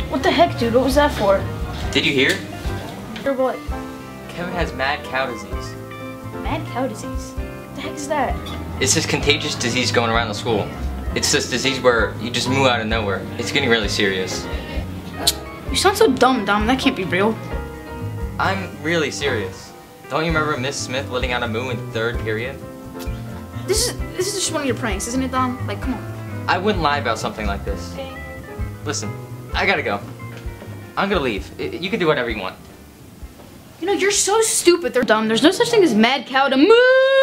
What the heck, dude? What was that for? Did you hear? Or what? Kevin has mad cow disease. Mad cow disease? What the heck is that? It's this contagious disease going around the school. It's this disease where you just move out of nowhere. It's getting really serious. You sound so dumb, Dom. That can't be real. I'm really serious. Don't you remember Miss Smith letting out a moo in 3rd period? This is just one of your pranks, isn't it, Dom? Like, come on. I wouldn't lie about something like this. Listen, I gotta go. I'm gonna leave. You can do whatever you want. You know, you're so stupid. They're dumb. There's no such thing as mad cow to moo.